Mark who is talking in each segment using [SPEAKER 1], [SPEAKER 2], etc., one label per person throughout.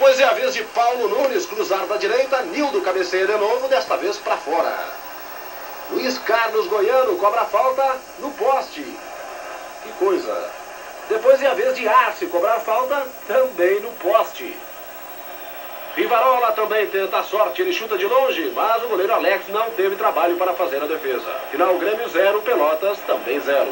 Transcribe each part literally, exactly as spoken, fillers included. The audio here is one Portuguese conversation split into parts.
[SPEAKER 1] Depois é a vez de Paulo Nunes cruzar da direita, Nildo cabeceia de novo, desta vez para fora. Luiz Carlos Goiano cobra a falta no poste. Que coisa. Depois é a vez de Arce cobrar falta também no poste. Rivarola também tenta a sorte, ele chuta de longe, mas o goleiro Alex não teve trabalho para fazer a defesa. Final, Grêmio zero, Pelotas também zero.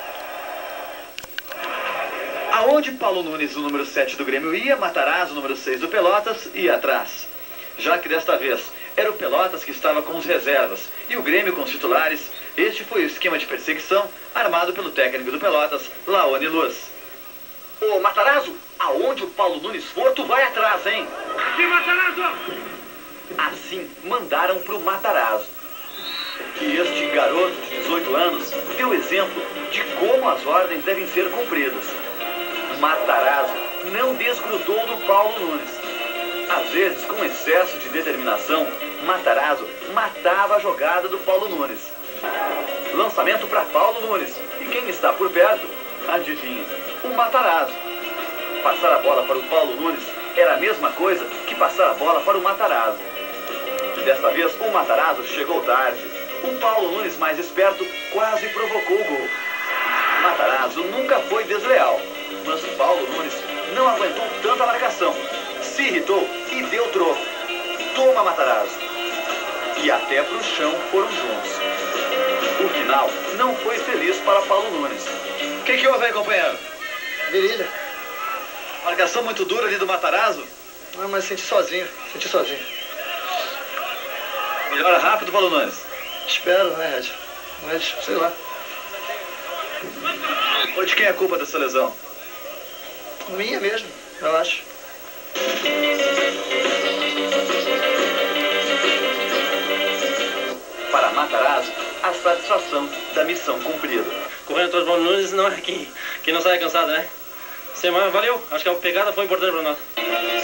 [SPEAKER 2] Aonde Paulo Nunes, o número sete do Grêmio, ia, Matarazzo, o número seis do Pelotas, ia atrás. Já que desta vez era o Pelotas que estava com os reservas e o Grêmio com os titulares, este foi o esquema de perseguição armado pelo técnico do Pelotas, Laone Luz. Ô Matarazzo, aonde o Paulo Nunes for, tu vai atrás, hein?
[SPEAKER 3] Aqui, Matarazzo!
[SPEAKER 2] Assim mandaram pro Matarazzo. E este garoto de dezoito anos deu exemplo de como as ordens devem ser cumpridas. Matarazzo não desgrudou do Paulo Nunes. Às vezes, com excesso de determinação, Matarazzo matava a jogada do Paulo Nunes. Lançamento para Paulo Nunes. E quem está por perto, adivinha, o Matarazzo. Passar a bola para o Paulo Nunes era a mesma coisa que passar a bola para o Matarazzo. Desta vez, o Matarazzo chegou tarde. O Paulo Nunes, mais esperto, quase provocou o gol. Matarazzo nunca foi desleal, mas o Paulo Nunes não aguentou tanta marcação. Se irritou e deu troco. Toma, Matarazzo. E até pro chão foram juntos. O final não foi feliz para Paulo Nunes. O que, que houve aí, companheiro?
[SPEAKER 4] Virilha.
[SPEAKER 2] Marcação muito dura ali do Matarazzo?
[SPEAKER 4] Não, mas senti sozinho. Senti sozinho.
[SPEAKER 2] Melhora rápido, Paulo Nunes.
[SPEAKER 4] Espero, né, Red? Mas, sei lá.
[SPEAKER 2] Ou de quem é a culpa dessa lesão?
[SPEAKER 4] Minha mesmo, eu acho.
[SPEAKER 2] Para Matarazzo, a satisfação da missão cumprida.
[SPEAKER 5] Correndo atrás do Paulo Nunes não é quem, quem não sai cansado, né? Semana, valeu, acho que a pegada foi importante para nós.